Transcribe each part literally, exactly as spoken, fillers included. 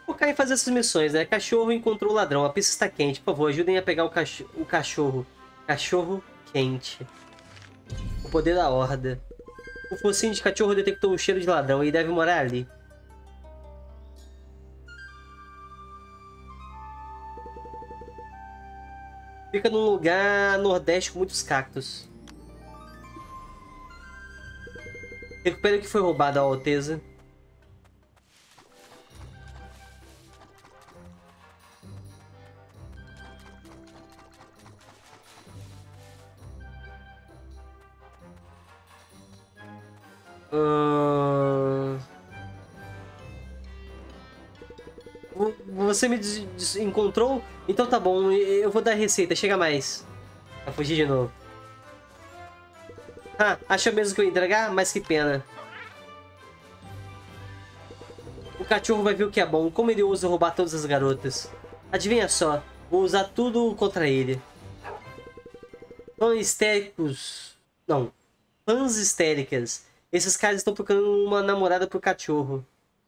Focar em fazer essas missões, né? Cachorro encontrou o ladrão. A pista está quente. Por favor, ajudem a pegar o, cach o cachorro. Cachorro quente. O poder da horda. O focinho de cachorro detectou o cheiro de ladrão e deve morar ali. Fica num lugar nordeste com muitos cactos. Recupere o que foi roubado, Alteza. Hum... Você me encontrou? Então tá bom, eu vou dar a receita, chega mais. Vai fugir de novo. Ah, achou mesmo que eu ia entregar? Mas que pena. O cachorro vai ver o que é bom, como ele usa roubar todas as garotas. Adivinha só, vou usar tudo contra ele. Fãs histéricos... Não, fãs histéricas. Esses caras estão procurando uma namorada pro cachorro.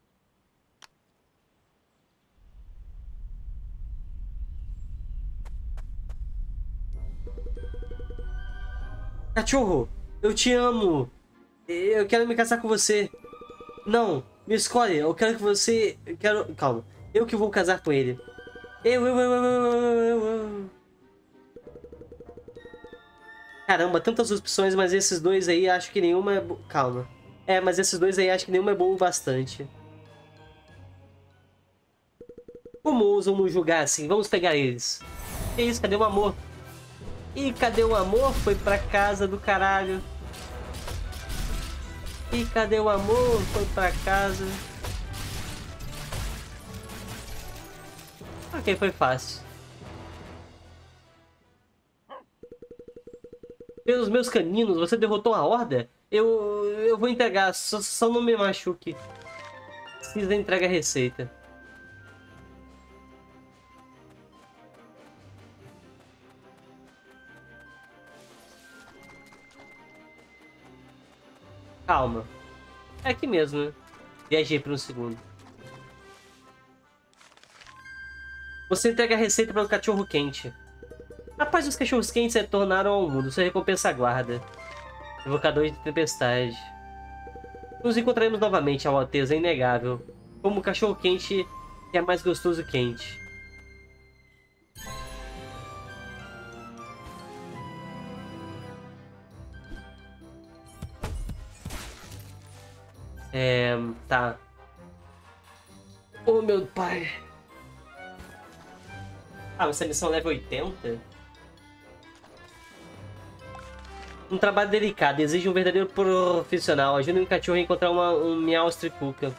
Cachorro, eu te amo. Eu quero me casar com você. Não, me escolhe. Eu quero que você... Eu quero... Calma. Eu que vou casar com ele. Eu, eu, eu, eu, eu, eu, eu. Caramba, tantas opções, mas esses dois aí acho que nenhuma é... Bo... Calma. É, mas esses dois aí acho que nenhuma é bom o bastante. Como ousam nos julgar assim? Vamos pegar eles. Que isso? Cadê o amor? Ih, cadê o amor? Foi pra casa do caralho. Ih, cadê o amor? Foi pra casa. Ok, foi fácil. Pelos meus caninos, você derrotou a horda? Eu, eu vou entregar, só, só não me machuque. Precisa entregar a receita. Calma. É aqui mesmo, né? Viajei por um segundo. Você entrega a receita para o cachorro quente. A paz dos cachorros quentes retornaram ao mundo. Sua recompensa aguarda. Evocador de tempestade. Nos encontraremos novamente, Sua Alteza, é inegável. Como o cachorro quente que é mais gostoso quente. É... tá. Oh, meu pai. Ah, essa missão é level oitenta? Um trabalho delicado, exige um verdadeiro profissional. Ajude um cachorro a encontrar uma, um Meowstricuca.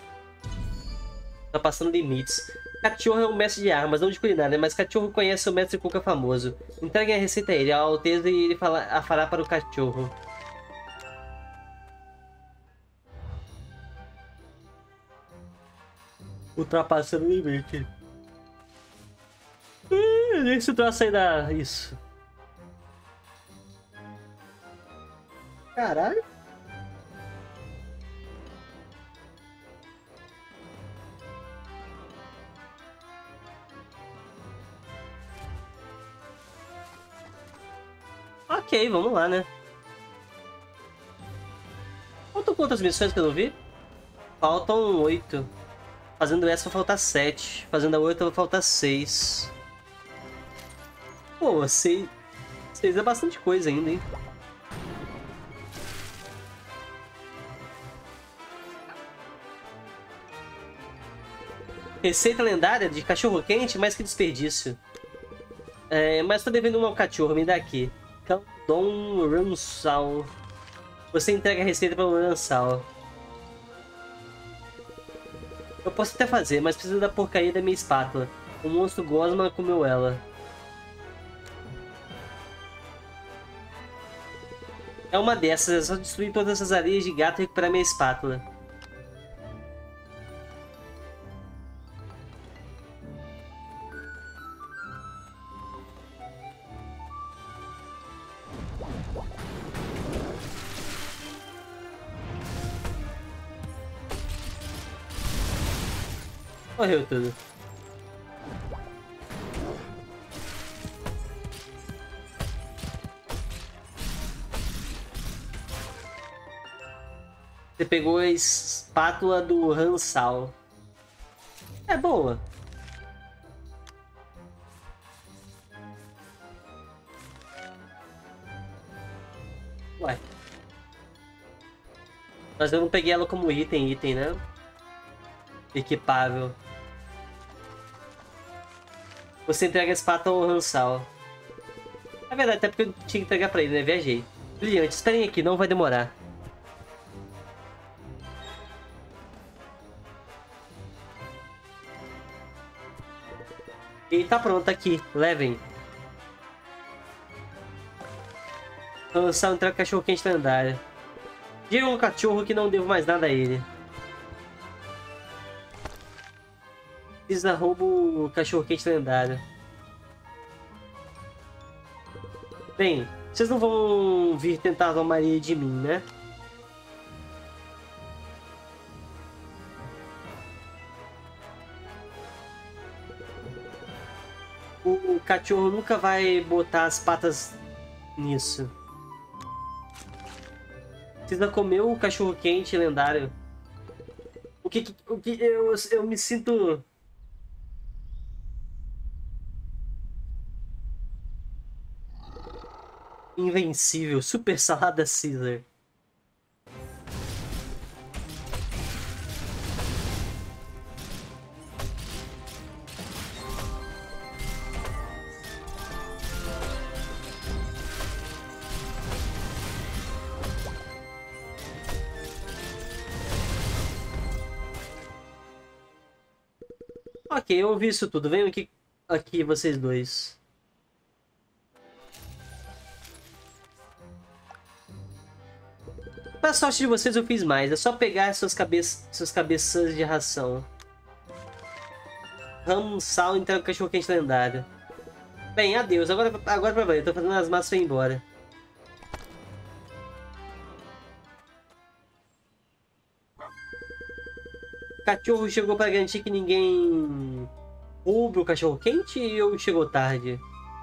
Tá passando limites. Cachorro é um mestre de armas, não de culinária, mas cachorro conhece o mestre Cuca famoso. Entreguem a receita a ele, a Alteza, e ele fala, a fará para o cachorro. Ultrapassando o limite. Ih, nem se troço aí da... Isso. Caralho. Ok, vamos lá, né? Faltam quantas missões que eu não vi? Faltam oito. Fazendo essa vai faltar sete. Fazendo a outra vai faltar seis. Pô, seis... seis é bastante coisa ainda, hein? Receita lendária de cachorro quente, mais que desperdício. É, mas tô devendo uma ao cachorro, me dá aqui. Caldon Ransal. Você entrega a receita para o Ransal. Eu posso até fazer, mas preciso da porcaria da minha espátula. O monstro Gosma comeu ela. É uma dessas, é só destruir todas essas areias de gato e recuperar minha espátula. Morreu tudo. Você pegou a espátula do Hansal. É boa. Ué. Mas eu não peguei ela como item, item, né? Equipável. Você entrega a espátula ao Hansal. É verdade, até porque eu tinha que entregar pra ele, né? Viajei. Brilhante, esperem aqui, não vai demorar. E tá pronto, aqui. Levem. Hansal entrega o cachorro quente lendário. Diga ao cachorro que não devo mais nada a ele. Precisa roubo o cachorro quente lendário. Bem, vocês não vão vir tentar tomar ele de mim, né? O cachorro nunca vai botar as patas nisso. Precisa comer o cachorro quente lendário. O que, o que eu, eu me sinto... Invencível, super salada Caesar. Ok, eu ouvi isso tudo. Venham aqui, aqui vocês dois. Pra sorte de vocês eu fiz mais. É só pegar suas, cabe suas cabeças de ração. Hansal entrega o cachorro quente lendário. Bem, adeus. Agora, agora pra valer. Eu tô fazendo as massas pra ir embora. O cachorro chegou pra garantir que ninguém roube o cachorro quente ou chegou tarde?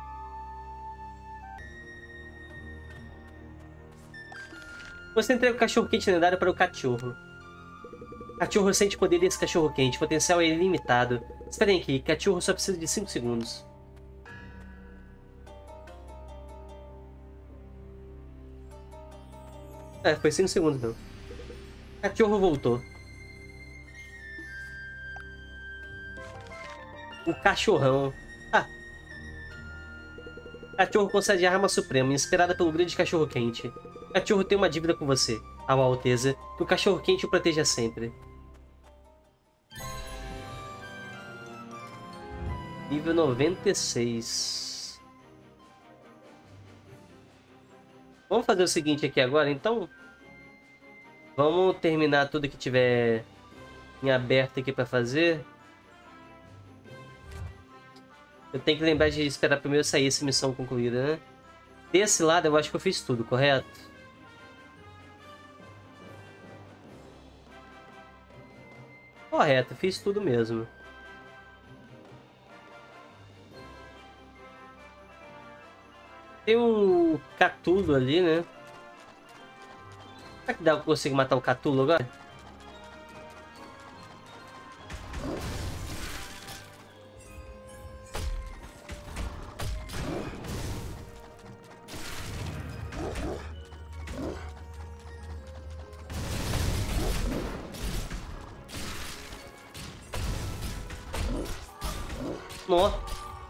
Você entrega o cachorro quente lendário para o cachorro. Cachorro sente poder desse cachorro quente. Potencial é ilimitado. Esperem aqui, cachorro só precisa de cinco segundos. É, foi cinco segundos não. Cachorro voltou. O cachorrão. Ah. Cachorro concede a arma suprema, inspirada pelo grande cachorro quente. O cachorro tem uma dívida com você, a Alteza, que o cachorro quente o proteja sempre. Nível noventa e seis. Vamos fazer o seguinte aqui agora, então. Vamos terminar tudo que tiver em aberto aqui pra fazer. Eu tenho que lembrar de esperar primeiro sair essa missão concluída, né? Desse lado eu acho que eu fiz tudo, correto? Correto, fiz tudo mesmo. Tem um Catulo ali, né? Será que dá pra conseguir matar o Catulo agora? Nossa.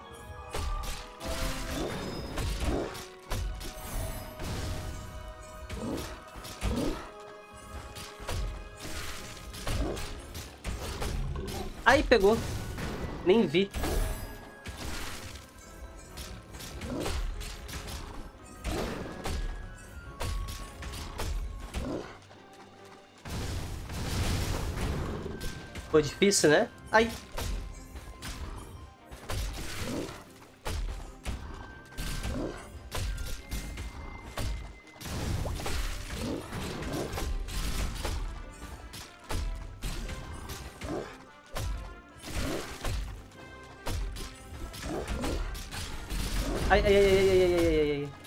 Aí pegou. Nem vi. Ficou difícil, né? Ai. Ai, ai, ai, ai, ai, ai, ai, ai, ai.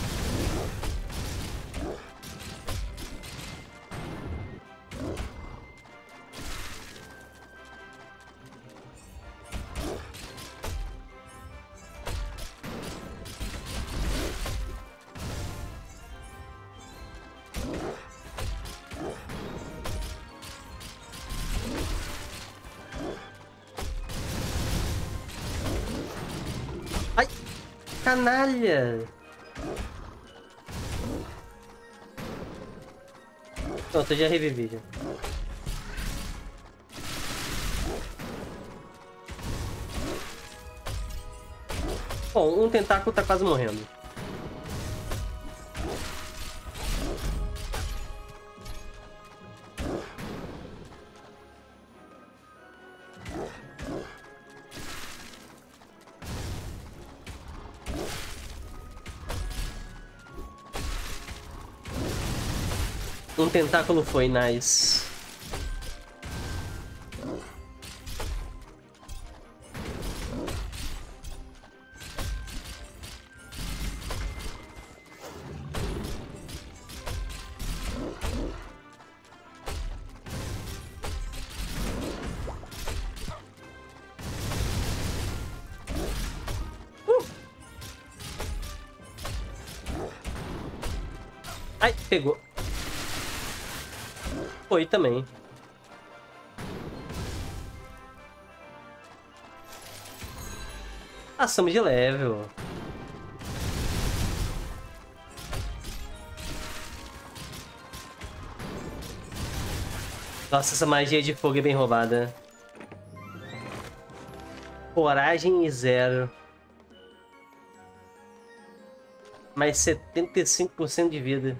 Ai, canalha! Pronto, eu já revivi já. Bom, um tentáculo tá quase morrendo. Um tentáculo foi, nice. Uh! Ai, pegou. Foi também. Passamos de level. Nossa, essa magia de fogo é bem roubada. Coragem e zero. Mais setenta e cinco por cento de vida.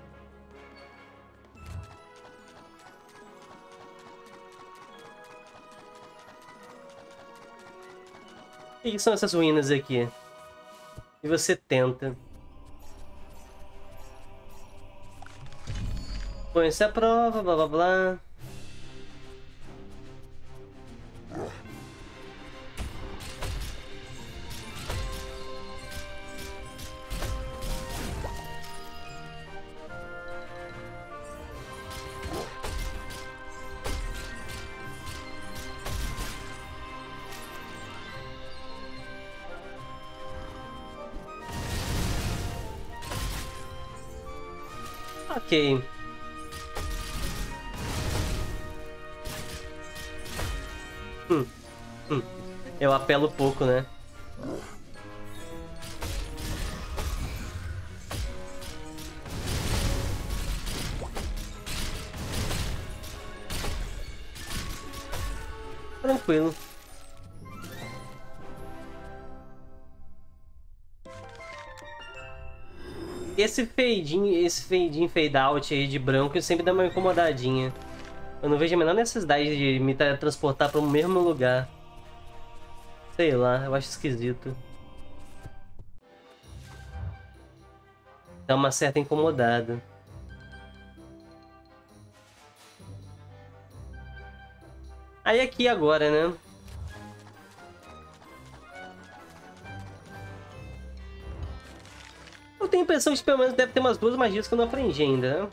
O que são essas ruínas aqui? E você tenta. Conhecer a prova, blá blá blá. Ok. Hum, hum. Eu apelo pouco, né? Tranquilo. Esse fade in, esse fade in, fade out aí de branco sempre dá uma incomodadinha. Eu não vejo a menor necessidade de me transportar para o mesmo lugar. Sei lá, eu acho esquisito. Dá uma certa incomodada. Aí aqui agora, né? Eu tenho a impressão de que pelo menos deve ter umas duas magias que eu não aprendi ainda, né?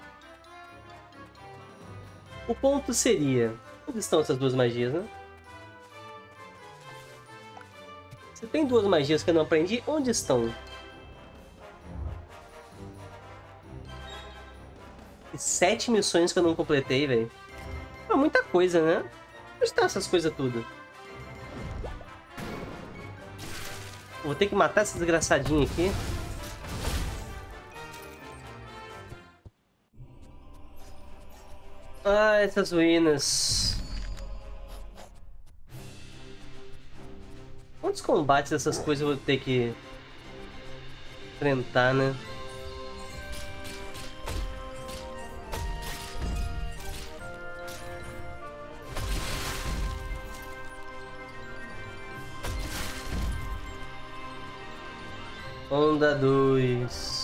O ponto seria... Onde estão essas duas magias, né? Se tem duas magias que eu não aprendi, onde estão? E sete missões que eu não completei, velho. É muita coisa, né? Onde estão essas coisas tudo? Vou ter que matar essa desgraçadinha aqui. Ah, essas ruínas. Quantos combates dessas coisas eu vou ter que enfrentar, né? Onda dois.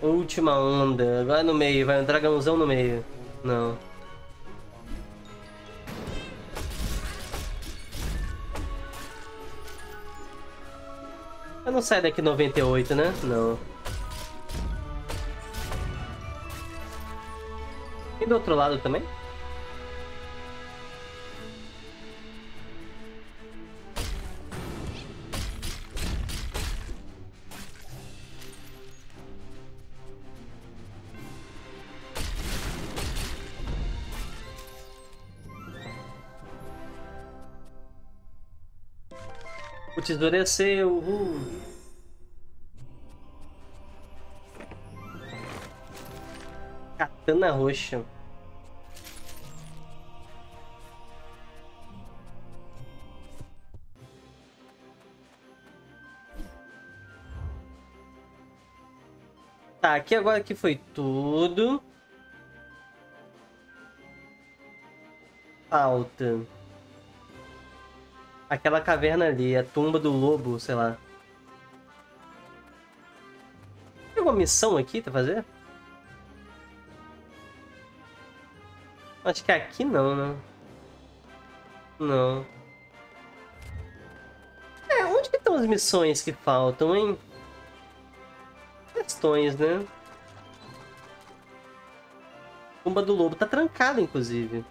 Última onda. Agora no meio. Vai um dragãozão no meio. Não. Eu não saio daqui noventa e oito, né? Não. E do outro lado também? O tesouro é seu. Uhul. Katana roxa. Tá, aqui agora que foi tudo. Falta. Aquela caverna ali, a tumba do lobo, sei lá. Tem alguma missão aqui pra fazer? Acho que aqui não, né? Não. É, onde que estão as missões que faltam, hein? Questões, né? Tumba do lobo tá trancada, inclusive.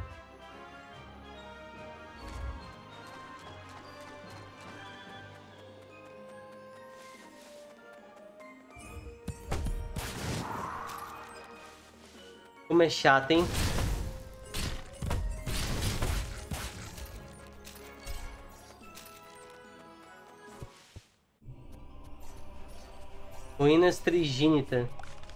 Como é chato, hein? Ruínas Trigínita.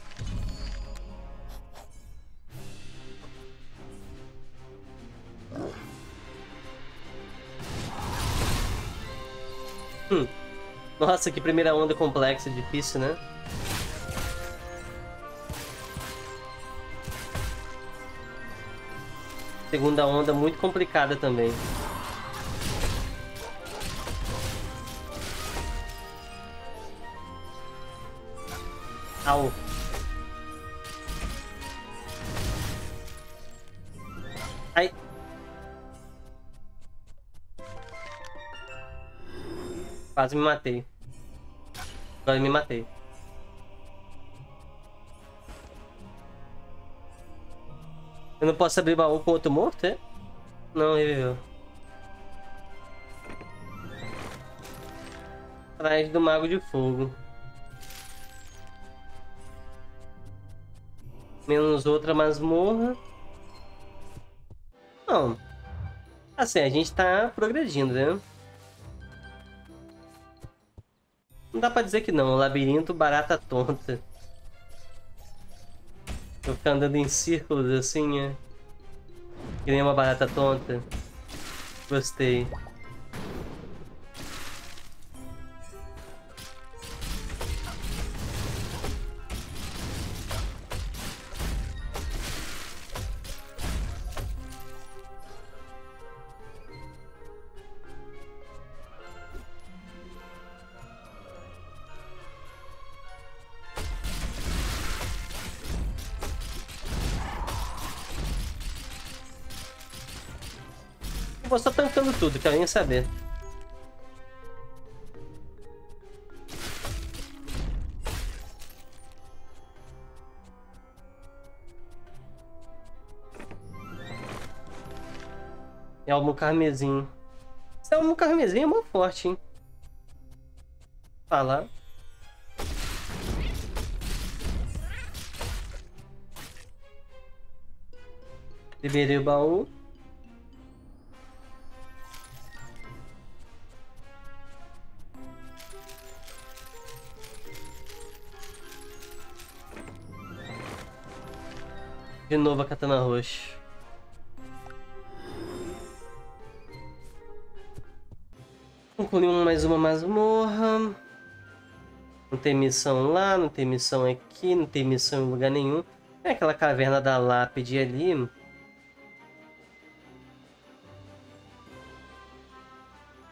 Hum. Nossa, que primeira onda complexa, difícil, né? Segunda onda muito complicada também. Au. Ai. Quase me matei. Agora me matei. Eu não posso abrir baú com outro morto, é? Não, reviveu. Atrás do Mago de Fogo. Menos outra masmorra. Não. Assim, a gente tá progredindo, né? Não dá pra dizer que não. Labirinto barata tonta. Vou ficar andando em círculos assim, é. Que nem uma barata tonta. Gostei. Vou só tancando tudo, quero nem saber. É almo carmesim. Esse almo carmesim é muito forte, hein? Falar. Liberei o baú. De novo a katana roxa. Concluímos mais uma masmorra. Não tem missão lá, não tem missão aqui, não tem missão em lugar nenhum. É aquela caverna da lápide ali.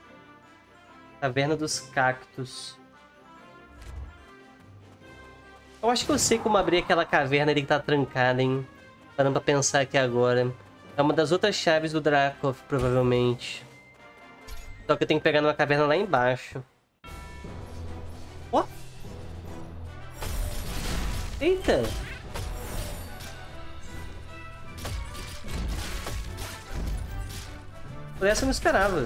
Caverna dos cactos. Eu acho que eu sei como abrir aquela caverna ali que tá trancada, hein? Parando pra pensar aqui agora. É uma das outras chaves do Drakov, provavelmente. Só que eu tenho que pegar numa caverna lá embaixo. Ó! Eita! Por essa eu não esperava.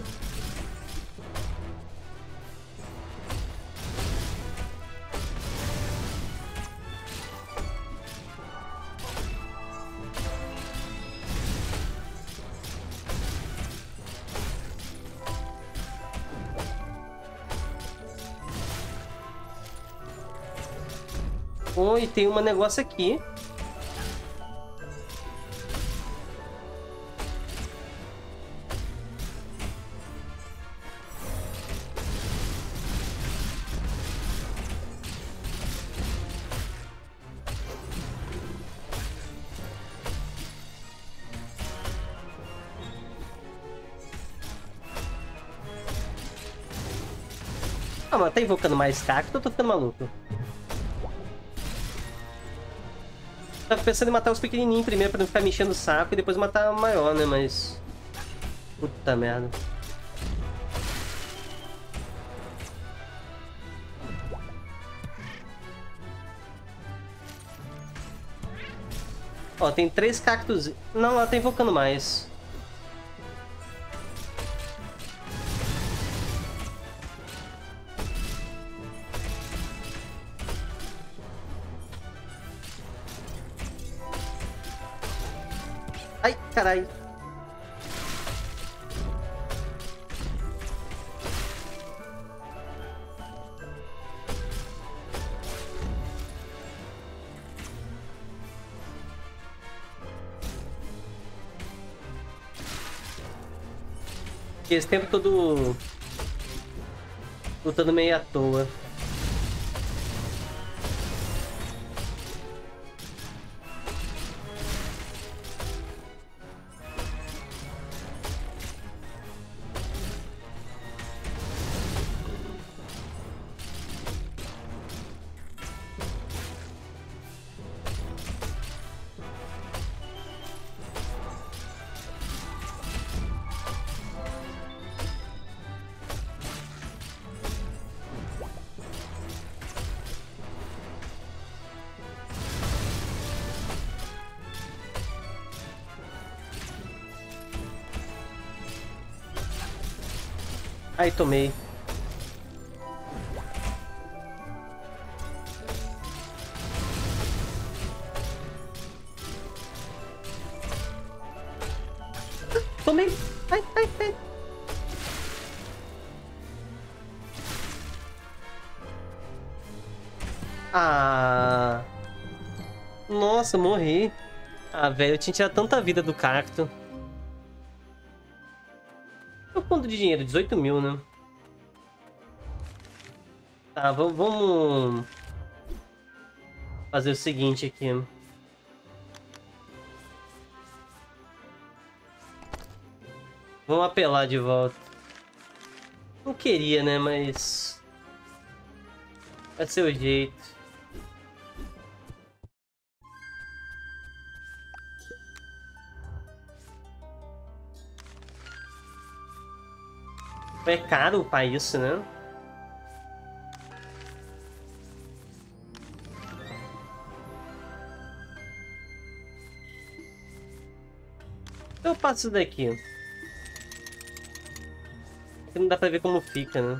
Oh, e tem um negócio aqui. Ah, mas tá invocando mais cacto ou eu tô ficando maluco? Tava pensando em matar os pequenininhos primeiro pra não ficar me enchendo o saco e depois matar o maior, né? Mas... Puta merda. Ó, tem três cactos... Não, ela tá invocando mais. Ai, caralho. Esse tempo todo... lutando meio à toa. Ai, tomei. Tomei. Ai, ai, ai. Ah. Nossa, morri. Ah, velho, eu tinha tirado tanta vida do cacto. Quanto de dinheiro? dezoito mil, né? Tá, vamos... vamos fazer o seguinte aqui. Vamos apelar de volta. Não queria, né? Mas... vai ser o jeito. É caro upar isso, né? Eu passo isso daqui. Aqui não dá pra ver como fica, né?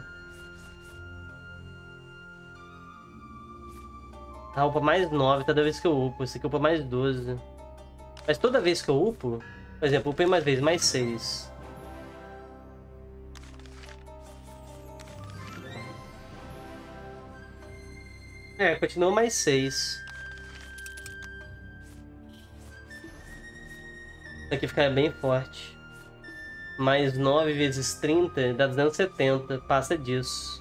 Ah, upa mais nove toda vez que eu upo. Esse aqui upa mais doze. Mas toda vez que eu upo... Por exemplo, upei mais vezes, mais seis. É, continua mais seis. Isso aqui fica bem forte. Mais nove vezes trinta dá duzentos e setenta. Passa disso.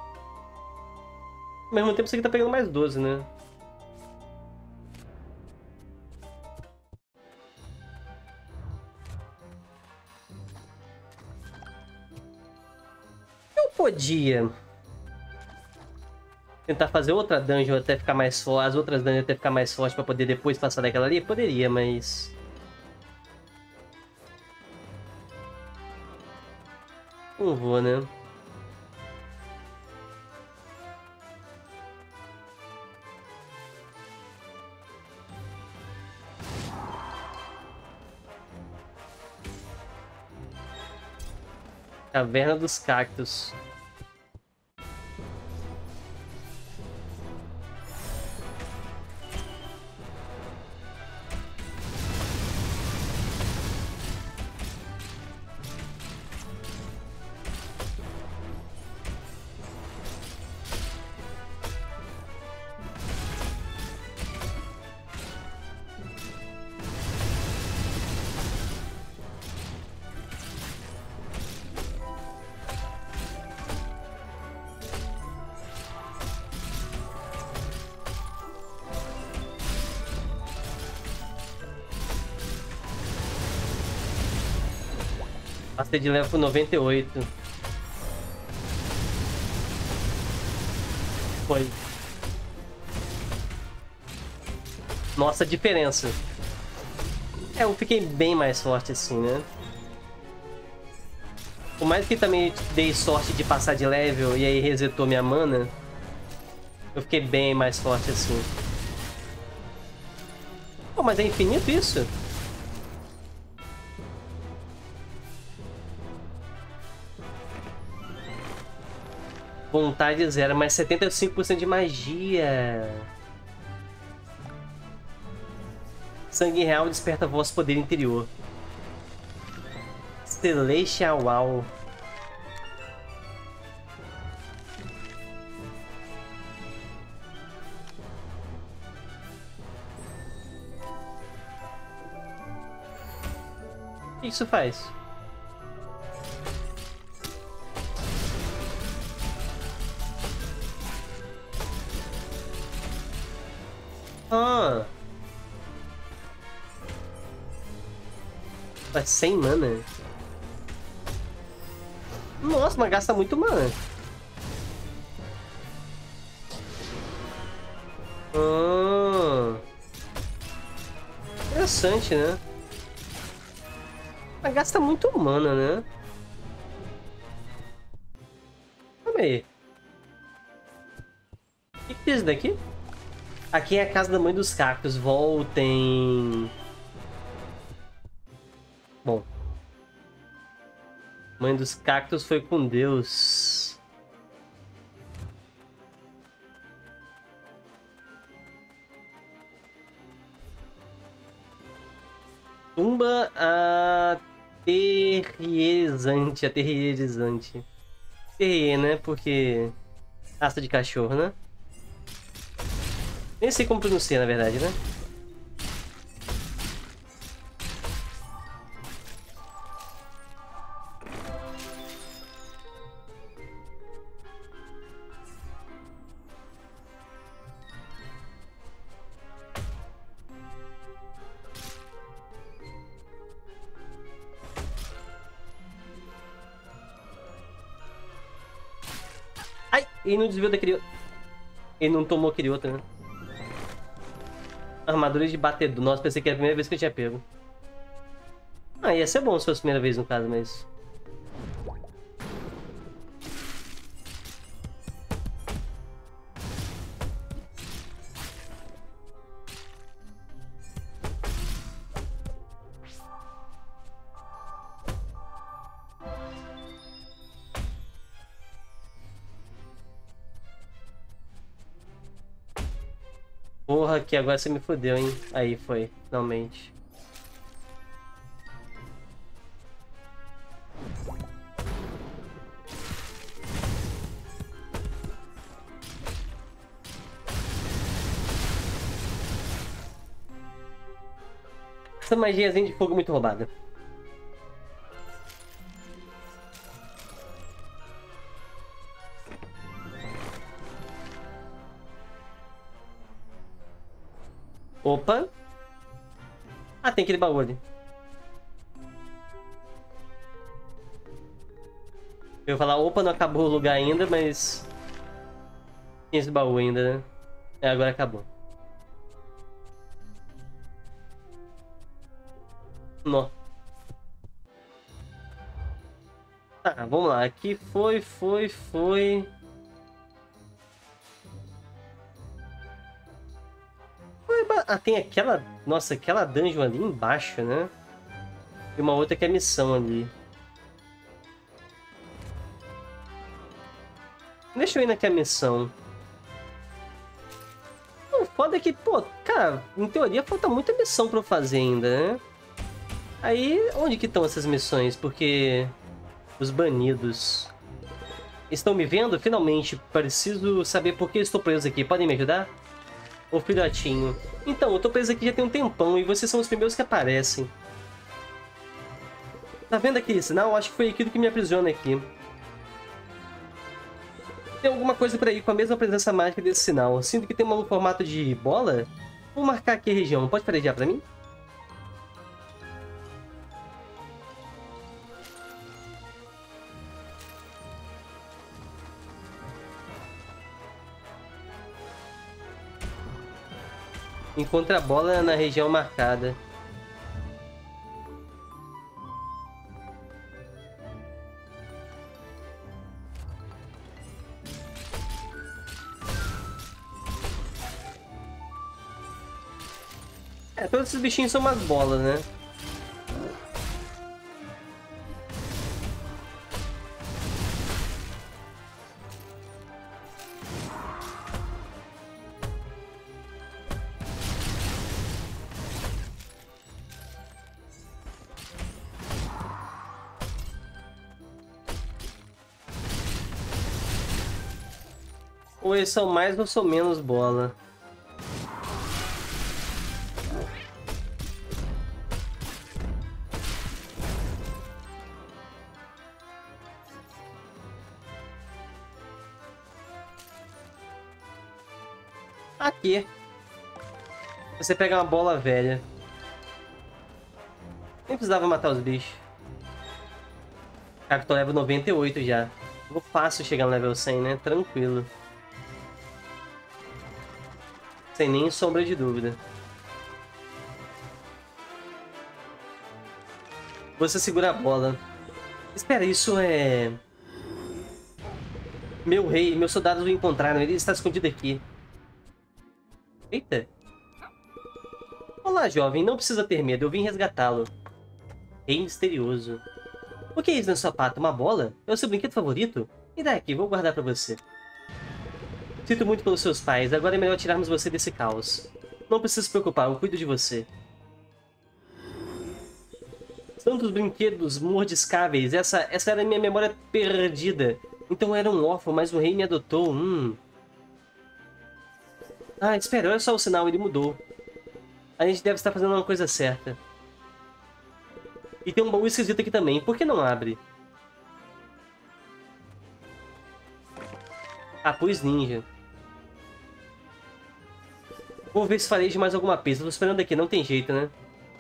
Ao mesmo tempo, isso aqui tá pegando mais doze, né? Eu podia... Tentar fazer outra dungeon até ficar mais forte, as outras dungeons até ficar mais forte pra poder depois passar daquela ali? Poderia, mas... Não vou, né? Caverna dos Cactos. Passei de level noventa e oito. Foi. Nossa, a diferença. É, eu fiquei bem mais forte assim, né? Por mais que também dei sorte de passar de level e aí resetou minha mana, eu fiquei bem mais forte assim. Pô, mas é infinito isso? Vontade zero, mas setenta e cinco por cento de magia. Sangue real desperta vosso poder interior. Celestial Wow. O que isso faz? Ah. É cem mana. Nossa, mas gasta muito mana. Ah. Interessante, né? Mas gasta muito mana, né? Calma aí. O que que é isso daqui? Aqui é a casa da mãe dos cactos. Voltem. Bom. Mãe dos cactos foi com Deus. Tumba aterrorizante. Aterrorizante. Terrier, né? Porque... raça de cachorro, né? Nem sei como pronunciar, na verdade, né? Ai! Ele não desviou daquele... Ele não tomou aquele outro, né? Armadura de batedor. Nossa, pensei que era a primeira vez que eu tinha pego. Ah, ia ser bom se fosse a primeira vez no caso, mas... Porra, que agora você me fodeu, hein? Aí foi, finalmente. Essa magiazinha de fogo é muito roubada. Opa! Ah, tem aquele baú ali. Eu ia falar, opa, não acabou o lugar ainda, mas... Tinha esse baú ainda, né? É, agora acabou. Nó. Tá, vamos lá. Aqui foi, foi, foi... foi ba- Ah, tem aquela... Nossa, aquela dungeon ali embaixo, né? E uma outra que é missão ali. Deixa eu ir naquela missão. O foda é que, pô, cara, em teoria falta muita missão pra eu fazer ainda, né? Aí, onde que estão essas missões? Porque... os banidos... estão me vendo? Finalmente, preciso saber por que estou preso aqui. Podem me ajudar? Ô filhotinho. Então, eu tô preso aqui já tem um tempão e vocês são os primeiros que aparecem. Tá vendo aquele sinal? Acho que foi aquilo que me aprisiona aqui. Tem alguma coisa por aí com a mesma presença mágica desse sinal. Sinto que tem um formato de bola. Vou marcar aqui a região. Pode farejar pra mim? Encontre a bola na região marcada. É, todos esses bichinhos são umas bolas, né? Ou eles são mais ou são menos bola. Aqui. Você pega uma bola velha. Nem precisava matar os bichos. Cara, tô level noventa e oito já. Ficou fácil chegar no level cem, né? Tranquilo. Sem nem sombra de dúvida. Você segura a bola. Espera, isso é... Meu rei, meus soldados o encontraram. Ele está escondido aqui. Eita. Olá, jovem. Não precisa ter medo. Eu vim resgatá-lo. Rei misterioso. O que é isso no sapato? Uma bola? É o seu brinquedo favorito? Me dá aqui, vou guardar pra você. Sinto muito pelos seus pais. Agora é melhor tirarmos você desse caos. Não precisa se preocupar, eu cuido de você. Tantos brinquedos mordiscáveis. Essa, essa era a minha memória perdida. Então eu era um órfão, mas o rei me adotou. Hum. Ah, espera, olha só o sinal, ele mudou. A gente deve estar fazendo uma coisa certa. E tem um baú esquisito aqui também. Por que não abre? Capuz ninja. Vou ver se farei de mais alguma pista. Tô esperando aqui, não tem jeito, né?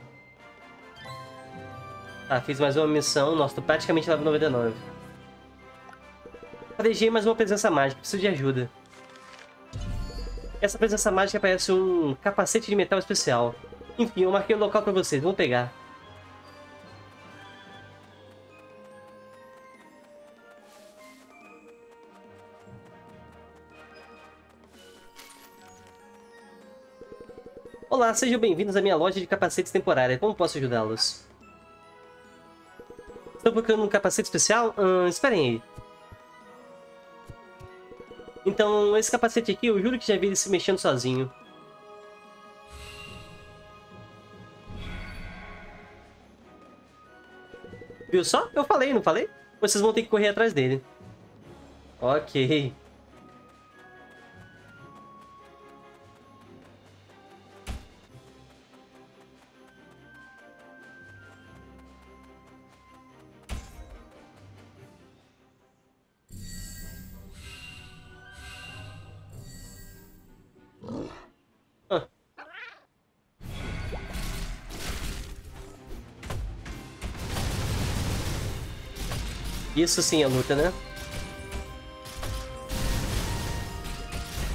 Tá, fiz mais uma missão. Nossa, tô praticamente level noventa e nove. Farejei mais uma presença mágica. Preciso de ajuda. Essa presença mágica parece um capacete de metal especial. Enfim, eu marquei o local pra vocês. Vamos pegar. Olá, sejam bem-vindos à minha loja de capacetes temporária. Como posso ajudá-los? Estão procurando um capacete especial? Hum, esperem aí. Então, esse capacete aqui, eu juro que já vi ele se mexendo sozinho. Viu só? Eu falei, não falei? Vocês vão ter que correr atrás dele. Ok. Ah. Isso sim é luta, né?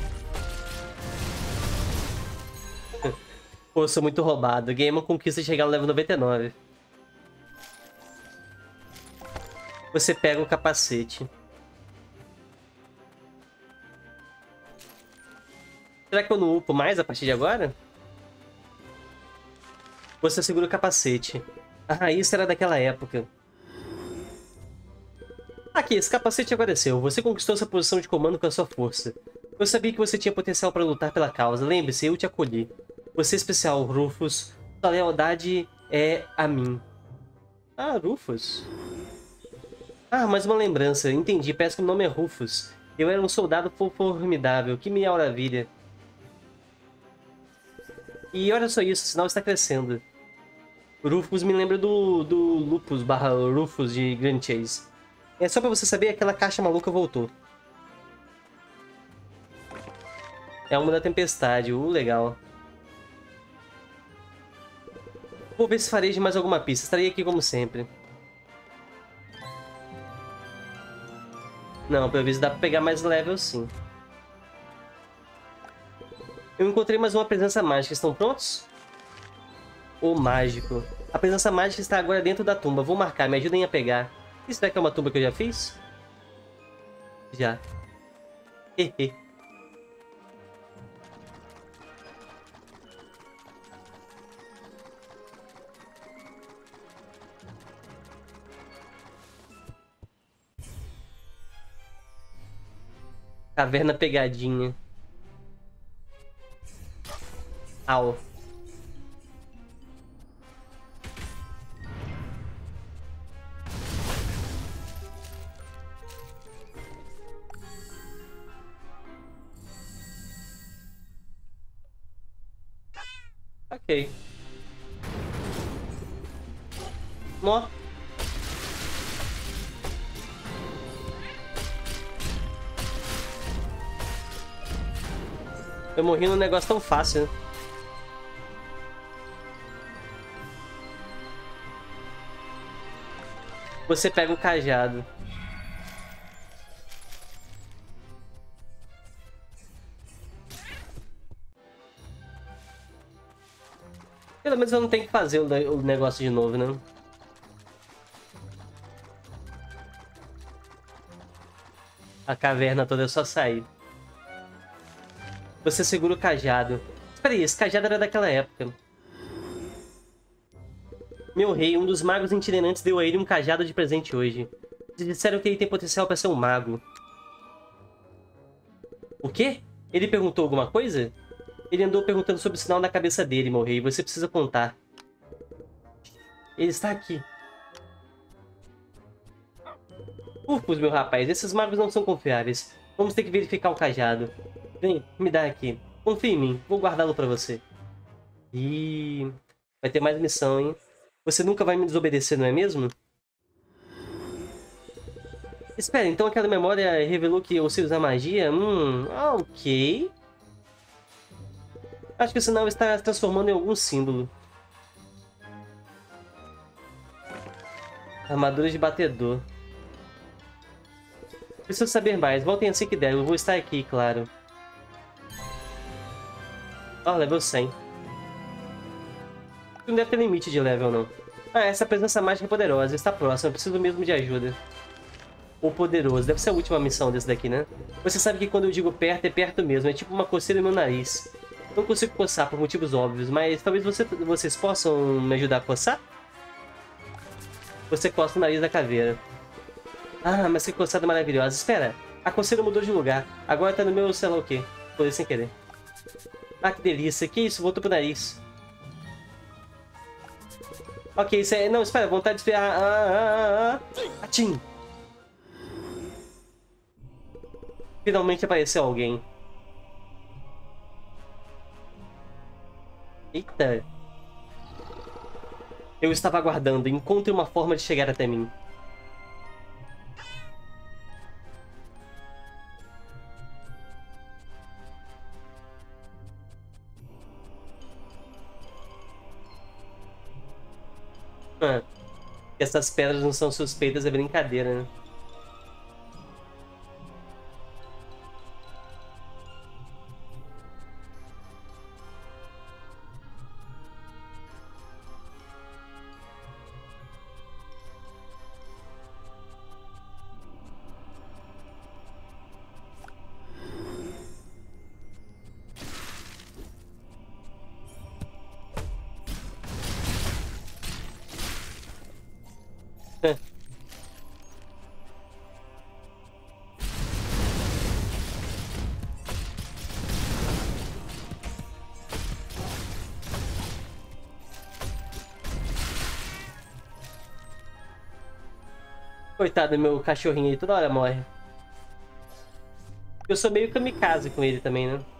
Pô, eu sou muito roubado. Ganhei uma conquista de chegar no level noventa e nove. Você pega o capacete. Será que eu não upo mais a partir de agora? Você segura o capacete. Ah, isso era daquela época. Aqui, esse capacete agora é seu. Você conquistou sua posição de comando com a sua força. Eu sabia que você tinha potencial para lutar pela causa. Lembre-se, eu te acolhi. Você é especial, Rufus. Sua lealdade é a mim. Ah, Rufus. Ah, mais uma lembrança. Entendi. Parece que o nome é Rufus. Eu era um soldado formidável. Que maravilha. E olha só isso, o sinal está crescendo. Rufus me lembra do, do Lupus barra Rufus de Grand Chase. É só pra você saber, aquela caixa maluca voltou. É uma da tempestade, uh, legal. Vou ver se farei de mais alguma pista, estarei aqui como sempre. Não, pelo visto dá pra pegar mais level sim. Eu encontrei mais uma presença mágica, estão prontos? O mágico. A presença mágica está agora dentro da tumba, vou marcar, me ajudem a pegar. E será que é uma tumba que eu já fiz? Já. Hehe. Caverna pegadinha. Au. Ok. Nó. Eu morri num negócio tão fácil, né? Você pega o cajado. Pelo menos eu não tenho que fazer o negócio de novo, né? A caverna toda é só sair. Você segura o cajado. Espera aí, esse cajado era daquela época. Meu rei, um dos magos itinerantes deu a ele um cajado de presente hoje. Eles disseram que ele tem potencial para ser um mago. O quê? Ele perguntou alguma coisa? Ele andou perguntando sobre o sinal na cabeça dele, meu rei. Você precisa contar. Ele está aqui. Ufos, meu rapaz. Esses magos não são confiáveis. Vamos ter que verificar o cajado. Vem, me dá aqui. Confia em mim. Vou guardá-lo pra você. Ih... Vai ter mais missão, hein? Você nunca vai me desobedecer, não é mesmo? Espera, então aquela memória revelou que eu sei usar magia? Hum, ok. Acho que o sinal está se transformando em algum símbolo. Armadura de batedor. Preciso saber mais. Voltem assim que der. Eu vou estar aqui, claro. Ó, oh, level cem. Não deve ter limite de level, não. Ah, essa presença mágica é poderosa. Está próxima. Eu preciso mesmo de ajuda. O poderoso. Deve ser a última missão desse daqui, né? Você sabe que quando eu digo perto, é perto mesmo. É tipo uma coceira no meu nariz. Não consigo coçar por motivos óbvios, mas talvez você, vocês possam me ajudar a coçar? Você coça o nariz da caveira. Ah, mas que coçada maravilhosa. Espera, a coceira mudou de lugar. Agora tá no meu sei lá o quê. Foi sem querer. Ah, que delícia. Que isso? Voltou pro nariz. Ok, isso é... Não, espera. Vontade de esfriar. Ah, ah, ah, ah. Atim. Finalmente apareceu alguém. Eita. Eu estava aguardando. Encontre uma forma de chegar até mim. Ah, essas pedras não são suspeitas, é brincadeira, né? É. Coitado do meu cachorrinho aí, toda hora morre. Eu sou meio kamikaze com ele também, né?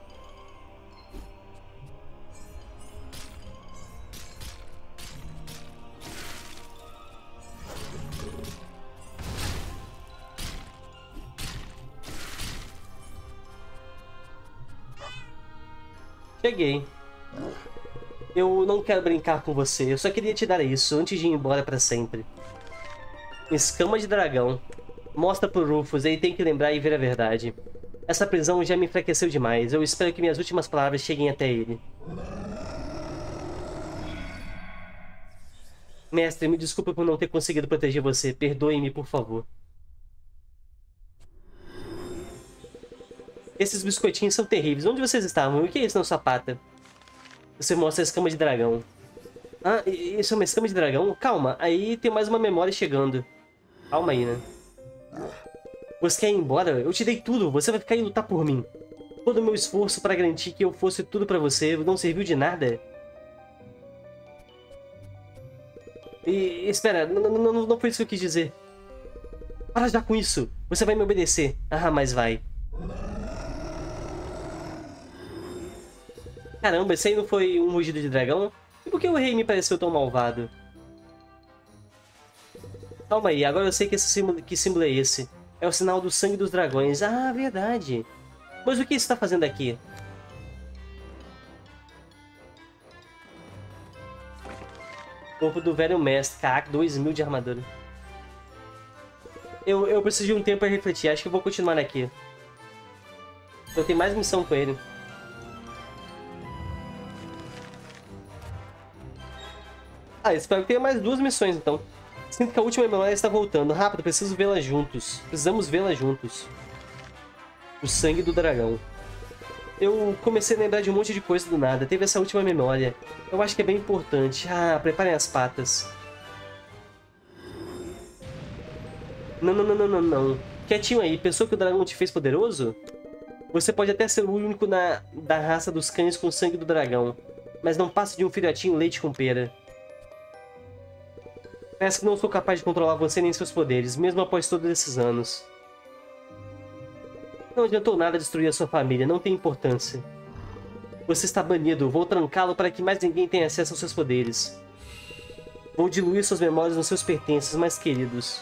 Cheguei. Eu não quero brincar com você, eu só queria te dar isso antes de ir embora pra sempre. Escama de dragão. Mostra pro Rufus, ele tem que lembrar e ver a verdade. Essa prisão já me enfraqueceu demais, eu espero que minhas últimas palavras cheguem até ele. Mestre, me desculpe por não ter conseguido proteger você, perdoe-me, por favor. Esses biscoitinhos são terríveis, onde vocês estavam? O que é isso na sua pata? Você mostra a escama de dragão. Ah, isso é uma escama de dragão? Calma, aí tem mais uma memória chegando. Calma aí, né? Você quer ir embora? Eu te dei tudo, você vai ficar e lutar por mim. Todo o meu esforço para garantir que eu fosse tudo pra você não serviu de nada? E, espera, não, não, não foi isso que eu quis dizer. Para já com isso, você vai me obedecer. Ah, mas vai. Caramba, esse aí não foi um rugido de dragão? E por que o rei me pareceu tão malvado? Calma aí, agora eu sei que esse símbolo, que símbolo é esse. É o sinal do sangue dos dragões. Ah, verdade. Mas o que você está fazendo aqui? Corpo do velho mestre. Caraca, dois mil de armadura. Eu, eu preciso de um tempo para refletir. Acho que eu vou continuar aqui. Eu tenho mais missão com ele. Ah, espero que tenha mais duas missões, então. Sinto que a última memória está voltando. Rápido, preciso vê-la juntos. Precisamos vê-la juntos. O sangue do dragão. Eu comecei a lembrar de um monte de coisa do nada. Teve essa última memória. Eu acho que é bem importante. Ah, preparem as patas. Não, não, não, não, não, não. Quietinho aí. Pensou que o dragão te fez poderoso? Você pode até ser o único na, da raça dos cães com sangue do dragão. Mas não passa de um filhotinho leite com pera. Parece que não sou capaz de controlar você nem seus poderes, mesmo após todos esses anos. Não adiantou nada destruir a sua família, não tem importância. Você está banido, vou trancá-lo para que mais ninguém tenha acesso aos seus poderes. Vou diluir suas memórias nos seus pertences mais queridos.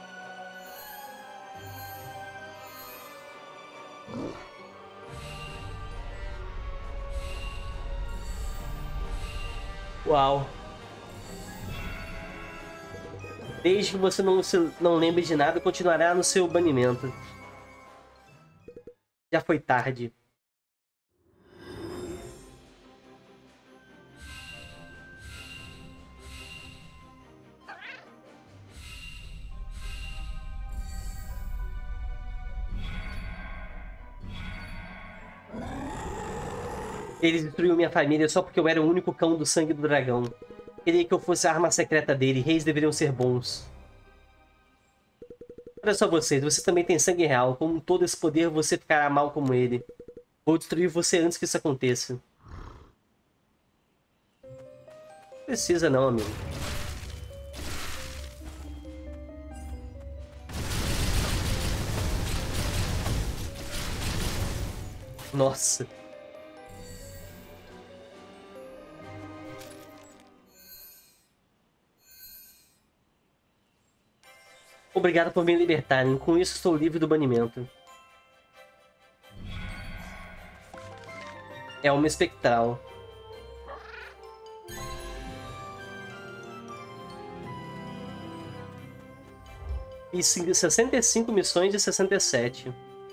Uau. Desde que você não, se, não lembre de nada, continuará no seu banimento. Já foi tarde. Ele destruiu minha família só porque eu era o único cão do sangue do dragão. Queria que eu fosse a arma secreta dele. Reis deveriam ser bons. Olha só vocês, vocês também têm sangue real. Com todo esse poder, você ficará mal como ele. Vou destruir você antes que isso aconteça. Não precisa não, amigo. Nossa. Obrigado por me libertarem. Com isso, estou livre do banimento. É uma espectral. Fiz sessenta e cinco missões de sessenta e sete.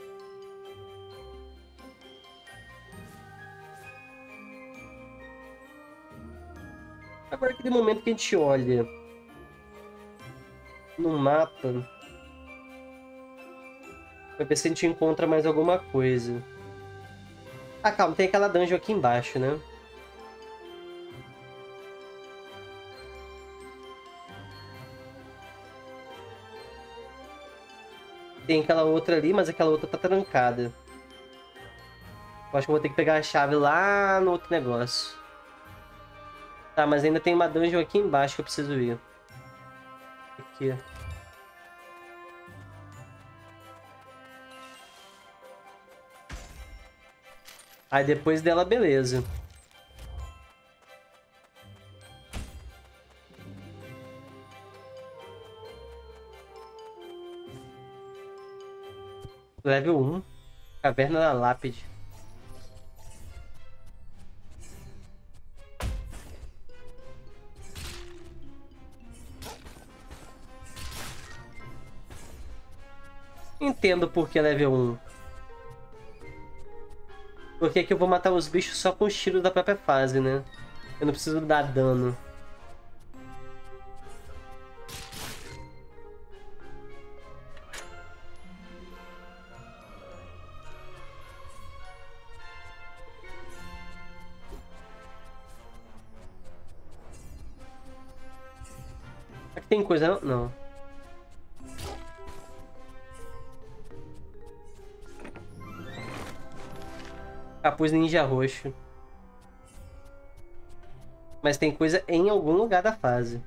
Agora, aquele momento que a gente olha no mapa, vai ver se a gente encontra mais alguma coisa. Ah, calma, tem aquela dungeon aqui embaixo, né? Tem aquela outra ali, mas aquela outra tá trancada. Eu acho que eu vou ter que pegar a chave lá no outro negócio. Tá, mas ainda tem uma dungeon aqui embaixo que eu preciso ir. Aqui. Aí depois dela, beleza. Level um. Caverna da Lápide. Entendo por que level um. Porque aqui eu vou matar os bichos só com os tiros da própria fase, né? Eu não preciso dar dano. Aqui tem coisa, não? Não. Capuz ninja roxo. Mas tem coisa em algum lugar da fase.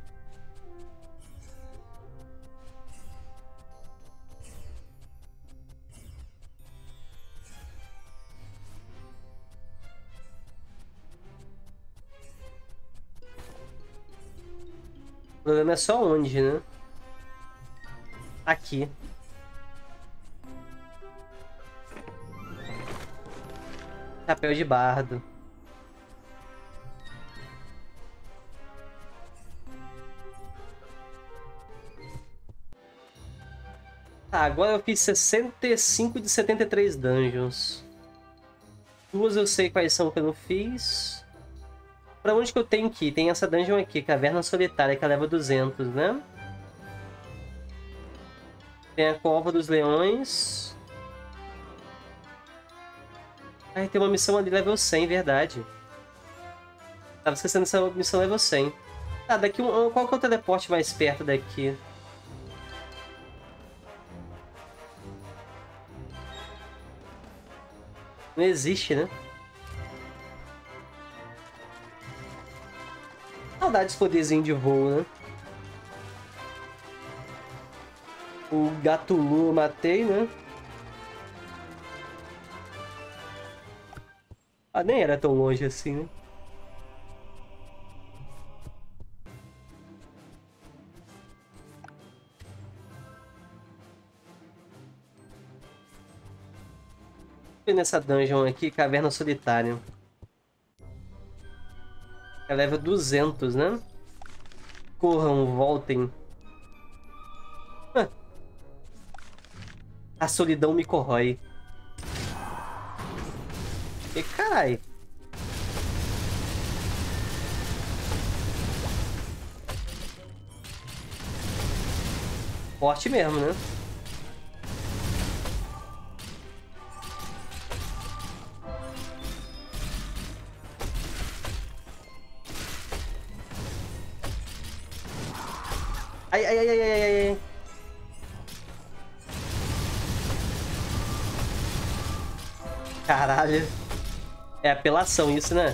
O problema é só onde, né? Aqui. Chapéu de bardo. Tá, agora eu fiz sessenta e cinco de setenta e três dungeons. Duas eu sei quais são que eu não fiz. Pra onde que eu tenho que ir? Tem essa dungeon aqui, Caverna Solitária, que leva duzentos, né? Tem a Cova dos Leões. Ai, tem uma missão ali level cem, verdade. Tava esquecendo essa missão level cem. Tá, daqui um, qual que é o teleporte mais perto daqui? Não existe, né? Saudades poderzinho de voo, né? O Gatulu eu matei, né? Ah, nem era tão longe assim, né? Nessa dungeon aqui, Caverna Solitária. Ela leva duzentos, né? Corram, voltem. Ah. A solidão me corrói. E carai. Forte mesmo, né? Ai, ai, ai, ai, ai, ai. Caralho. É apelação isso, né?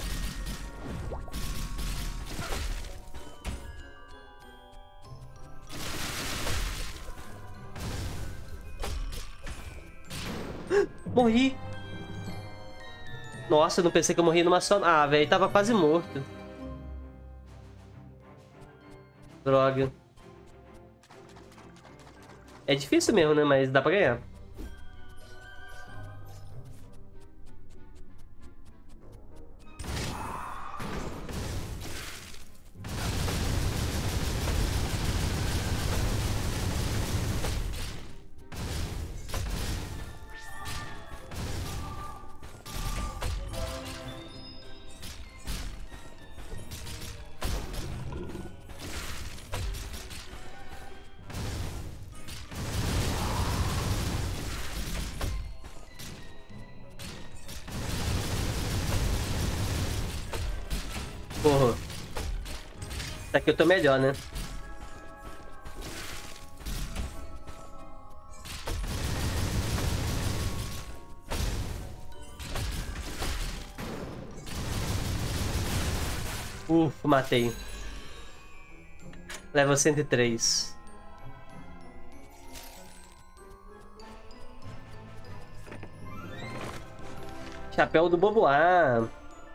Morri. Nossa, eu não pensei que eu morri numa só... Ah, velho, tava quase morto. Droga. É difícil mesmo, né? Mas dá pra ganhar. Porra. Essa aqui eu tô melhor, né? Uf, matei. Level cento e três. Chapéu do Boboá.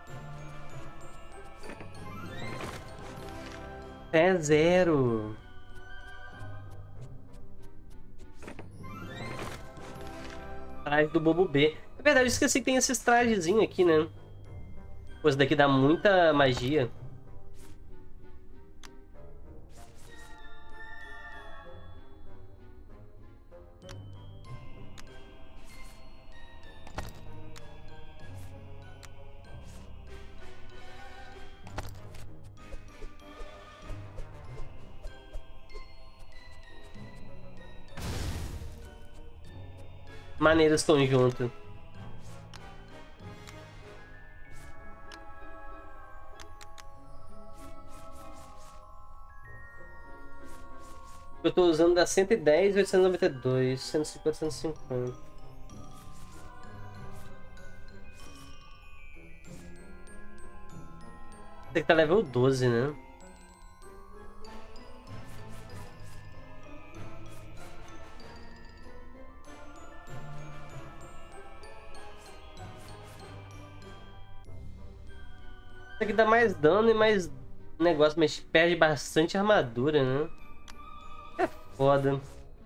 É zero. Traje do Bobo B. É verdade, eu esqueci que tem esses trajezinhos aqui, né? Pô, isso daqui dá muita magia. Maneiras estão junto. Eu tô usando da cento e dez, oitocentos e noventa e dois, cento e cinquenta, cento e cinquenta. Tem que tá level doze, né? Isso aqui dá mais dano e mais negócio, mas perde bastante armadura, né? É foda.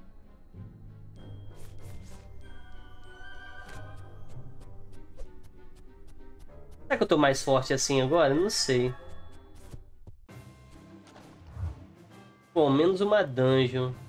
Será que eu tô mais forte assim agora? Não sei. Bom, menos uma dungeon.